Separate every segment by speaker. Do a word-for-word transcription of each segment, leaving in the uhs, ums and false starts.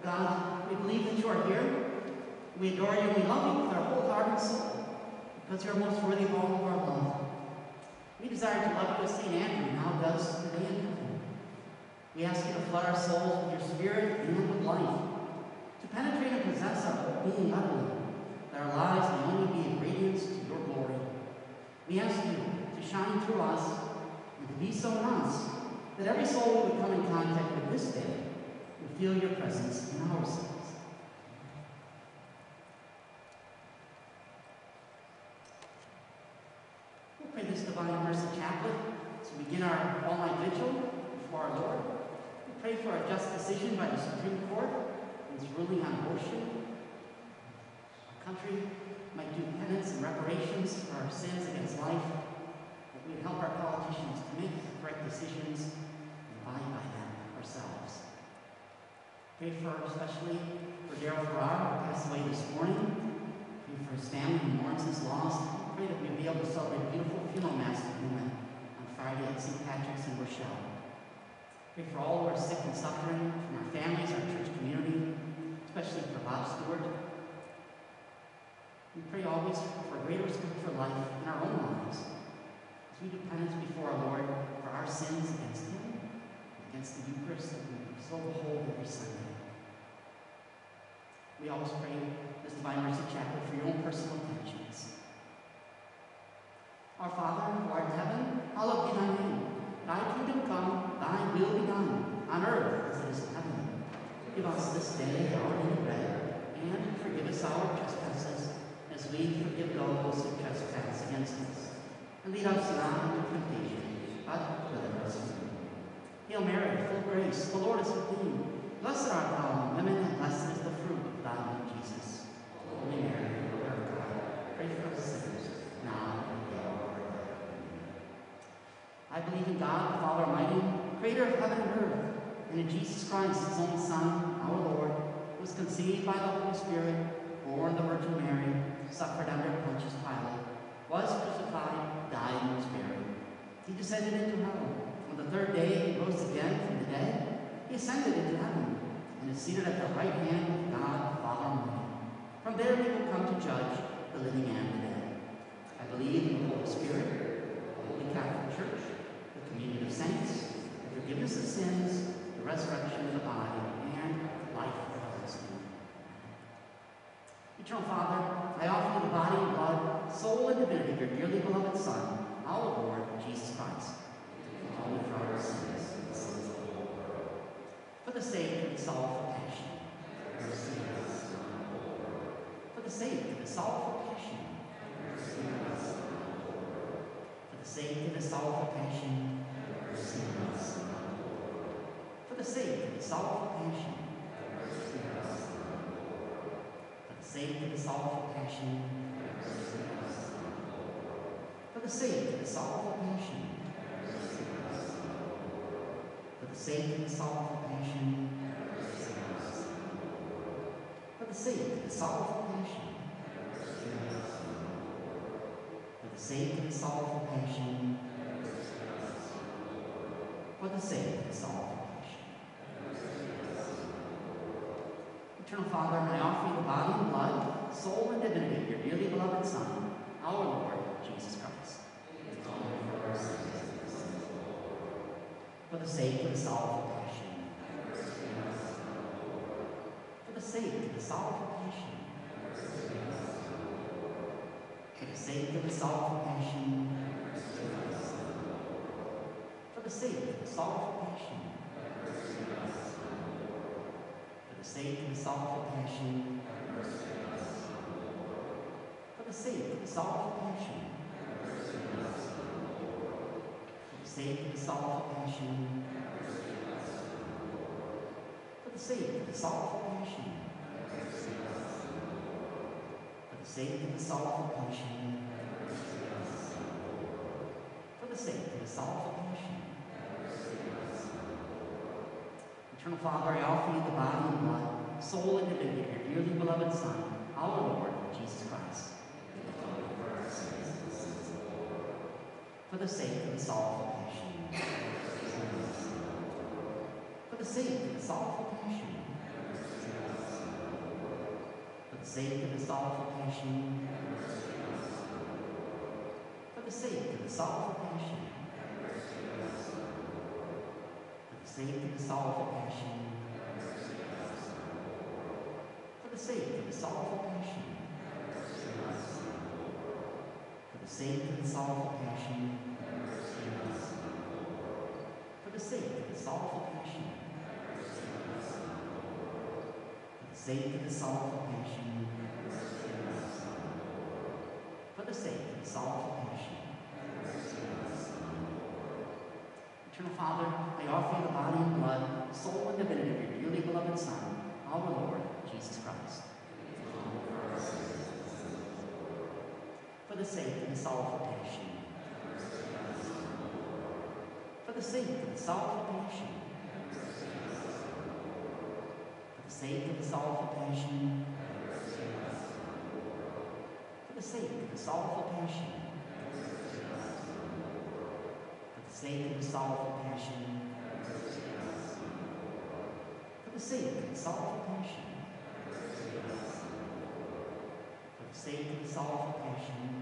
Speaker 1: God, we believe that you are here. We adore you and we love you with our whole heart and soul, because you are most worthy of all of our love. We desire to love you as Saint Andrew now does today in heaven. We ask you to flood our souls with your spirit and with life, to penetrate and possess our whole being utterly, that our lives may only be in radiance to your glory. We ask you to shine through us and to be so in us that every soul who would come in contact with this day would feel your presence in our souls. We'll pray this Divine Mercy Chaplet as we begin our all-night vigil before our Lord. We pray for a just decision by the Supreme Court in its ruling on abortion. Our country might do penance and reparations for our sins against life, that we would help our politicians to make the correct decisions and abide by them ourselves. Pray for, especially for Daryl Farrar, who passed away this morning. Pray for his family who mourns his loss. Pray that we'll be able to celebrate a beautiful funeral mass with him on Friday at Saint Patrick's in Rochelle. Pray for all who are sick and suffering, from our families, our church community, especially for Bob Stewart. We pray always for greater respect for life in our own lives, as we do penance before our Lord for our sins against him, against the Eucharist that we so behold every Sunday. We always pray this Divine Mercy Chaplet for your own personal intentions. Our Father, who art in heaven, hallowed be thy name. Thy kingdom come, thy will be done, on earth as it is in heaven. Give us this day our daily bread, and forgive us our trespasses, as we forgive those who trespass against us. And lead us not into temptation, but deliver us from evil. Hail Mary, full of grace, the Lord is with thee. Blessed art thou among women, and blessed is the fruit of thy womb, Jesus. Holy Mary, Mother of God, pray for us sinners, now and at the hour of our death. I believe in God, the Father Almighty, creator of heaven and earth, and in Jesus Christ, his only Son, our Lord, who was conceived by the Holy Spirit, born of the Virgin Mary, suffered under Pontius Pilate, was crucified, died, and was buried. He descended into hell. On the third day, he rose again from the dead. He ascended into heaven and is seated at the right hand of God, the Father Almighty. From there, he will come to judge the living and the dead. I believe in the Holy Spirit, the Holy Catholic Church, the communion of saints, the forgiveness of sins, the resurrection of the body, and life everlasting. Eternal Father, I offer you the body and blood, soul and divinity of your dearly beloved Son, our Lord Jesus Christ, only for our sins and the sins of the whole world. For the sake of the sorrowful passion, mercy on us. For the sake of the sorrowful passion, mercy on us. For the sake of the sorrowful passion, mercy on us. For the sake of the sorrowful passion, mercy on us. For the sake of the sorrowful passion, mercy on us. For the sake of the sorrowful passion, mercy on us. For the sake of the sorrowful passion, mercy on us. For the sake of the sorrowful passion, mercy on us. For the sake of the sorrowful passion, mercy on us. For the sake of the sorrowful passion, mercy on us. Eternal Father, I offer you the body and blood, soul and divinity of your dearly beloved Son, our Lord Jesus Christ. For our sins and the sins of the whole world. For the sake of the sorrowful passion, mercy on us. For the sake of the sorrowful passion, mercy on us. For the sake of the sorrowful passion, mercy on us. For the sake of the sorrowful passion, mercy on us. For the sake of the sorrowful passion, mercy on us. For the sake of the sorrowful passion, mercy on us. For the sake of the sorrowful passion, mercy on us. For the sake of the sorrowful passion, mercy on us. For the sake of the sorrowful passion, mercy on us. For the sake of the sorrowful passion, mercy on us. Eternal Father, I offer you the body and blood, soul and divinity of your dearly beloved Son, our Lord Jesus Christ. For the sake of the sorrowful passion, for the sake of the sorrowful passion, the sake of the sorrowful passion, for the sake of the sorrowful passion, for the sake of the sorrowful passion, for the sake of the sorrowful passion, for the sake of the sorrowful passion, for the sake of the sorrowful passion, for the sake of the sorrowful passion, for the sake of the sorrowful passion. Eternal Father, I offer you the body and blood, soul and divinity of your dearly beloved Son, our Lord, Jesus Christ. For the sake of the sorrowful passion, for the sake of the sorrowful passion, for the sake of the sorrowful passion, for the sake of the sorrowful passion, for the sake of the sorrowful passion, for the sake of the sorrowful passion, for the sake of the sorrowful passion,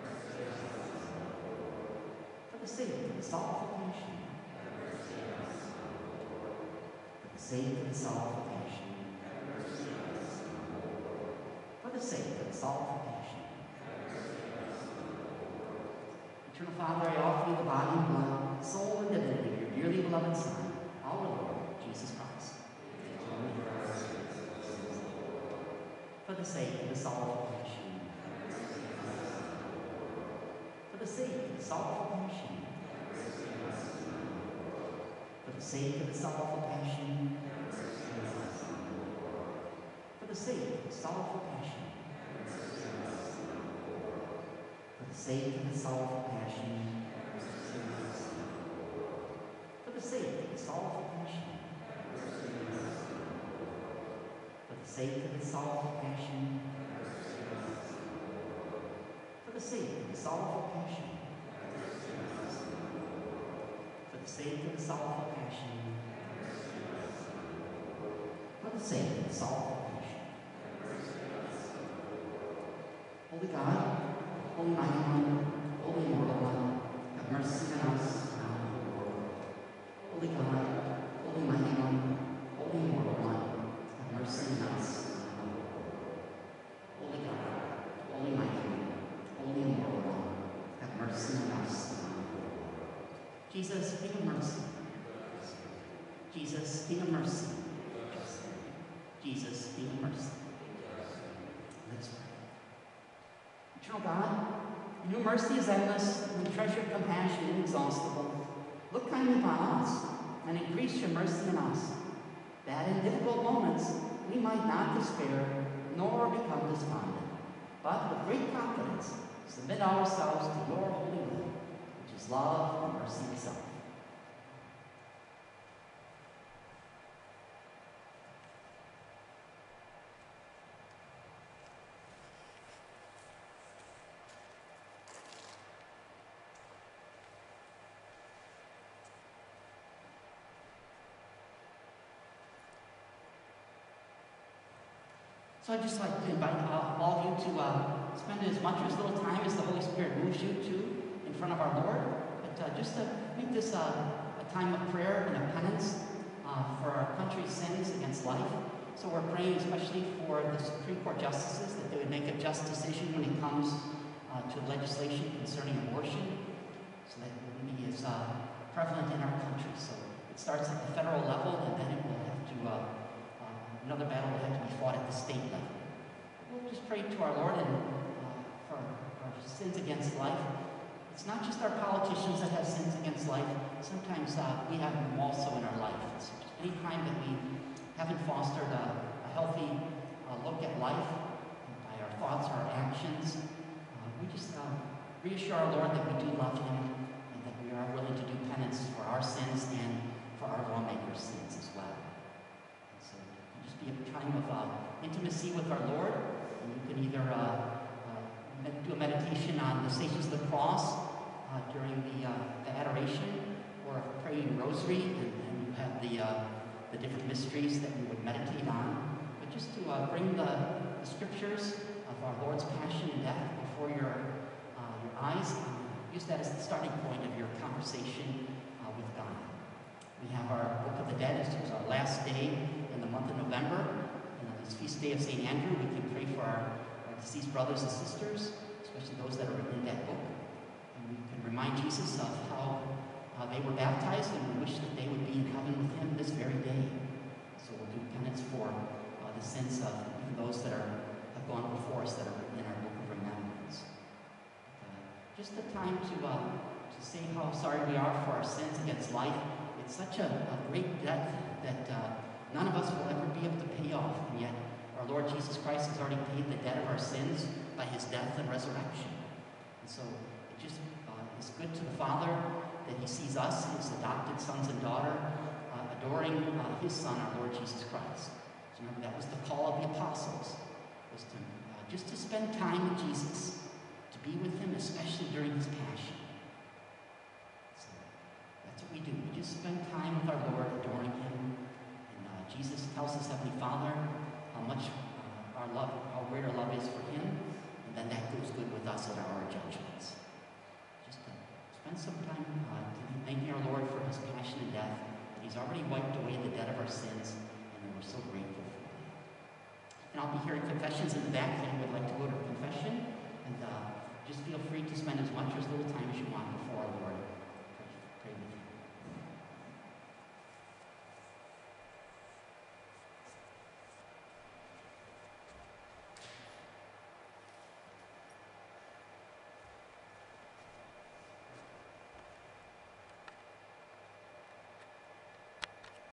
Speaker 1: for the sake of the sorrowful passion, for the sake of the sorrowful passion, for the sake of the sorrowful passion. Eternal Father, I offer you the body and blood, soul and divinity of your dearly beloved Son, our Lord, Jesus Christ. For the sake of the sorrowful passion, for the sake of the sorrowful passion, for the sake of the sorrowful passion, for the sake of the sorrowful passion, for the sake of the sorrowful passion, for the sake of the sorrowful passion, for the sake of the sorrowful passion, for the sake of the sorrowful passion, for the sake of the sorrowful passion, for the sake of the sorrowful passion. Holy God, Holy Mighty One, Holy Immortal One, have mercy on us and on the world. Holy God, Holy Mighty One, Holy Immortal One, have mercy on us and on the world. Holy God, Holy Mighty One, Holy Immortal One, have mercy on us and on the world. Jesus, King of mercy. Jesus, King of mercy. Jesus, King of mercy. Let's pray. Eternal God, your mercy is endless, and your treasure of compassion inexhaustible. Look kindly upon us, and increase your mercy in us, that in difficult moments we might not despair, nor become despondent, but with great confidence submit ourselves to your holy will, which is love and mercy itself. So I'd just like to invite uh, all of you to uh, spend as much or as little time as the Holy Spirit moves you to in front of our Lord. But uh, just to make this uh, a time of prayer and of penance uh, for our country's sins against life. So we're praying especially for the Supreme Court justices, that they would make a just decision when it comes uh, to legislation concerning abortion, so that it wouldn't be as uh, prevalent in our country. So it starts at the federal level, and then it will have to uh, Another battle will have to be fought at the state level. We'll just pray to our Lord and uh, for our sins against life. It's not just our politicians that have sins against life. Sometimes uh, we have them also in our life. It's any time that we haven't fostered a, a healthy uh, look at life by our thoughts or our actions, uh, we just uh, reassure our Lord that we do love Him and that we are willing to do penance for our sins and for our lawmakers' sins as well. Be a time of uh, intimacy with our Lord. And you can either uh, uh, do a meditation on the Stations of the Cross uh, during the, uh, the Adoration, or pray the Rosary, and, and you have the, uh, the different mysteries that we would meditate on. But just to uh, bring the, the scriptures of our Lord's passion and death before your, uh, your eyes. Um, use that as the starting point of your conversation uh, with God. We have our Book of the Dead. It was our last day in the month of November. And on this feast day of Saint Andrew, we can pray for our, our deceased brothers and sisters, especially those that are in that book. And we can remind Jesus of how uh, they were baptized, and we wish that they would be in heaven with him this very day. So we'll do penance for uh, the sins of even those that are, have gone before us that are written in our book of remembrance. Uh, just the time to, uh, to say how sorry we are for our sins against life. It's such a, a great debt that uh, none of us will ever be able to pay off, and yet our Lord Jesus Christ has already paid the debt of our sins by his death and resurrection. And so it just uh, is good to the Father that he sees us, his adopted sons and daughter, uh, adoring uh, his Son, our Lord Jesus Christ. So remember, that was the call of the apostles, was to uh, just to spend time with Jesus, to be with him, especially during his passion. So that's what we do. We just spend time with our Lord, adoring him. And uh, Jesus tells us, Heavenly Father, how much uh, our love, how great our love is for him, and then that goes good with us at our judgments. Just to spend some time uh, thanking our Lord for his passion and death. He's already wiped away the debt of our sins, and we're so grateful for that. And I'll be hearing confessions in the back if anyone would like to go to confession. And uh, just feel free to spend as much or as little time as you want